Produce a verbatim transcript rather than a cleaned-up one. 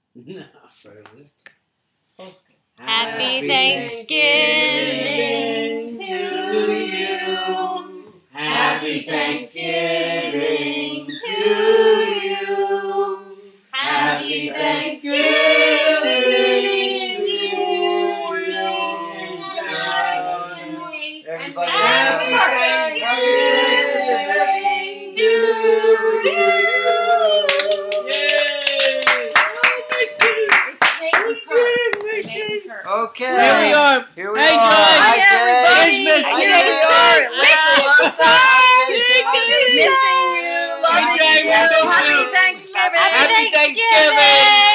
No. Happy Thanksgiving to you. Happy Thanksgiving to you. Happy Thanksgiving, dear Jason and Everybody Happy Thanksgiving to you. Okay. Here we are. Here we Hey, are. Joy. Hi, Hi, everybody. It's Hi, Miss here we are. Listen, missing you. Love Hey, you. Jay, we're so Happy soon. Thanksgiving. Happy Thanksgiving.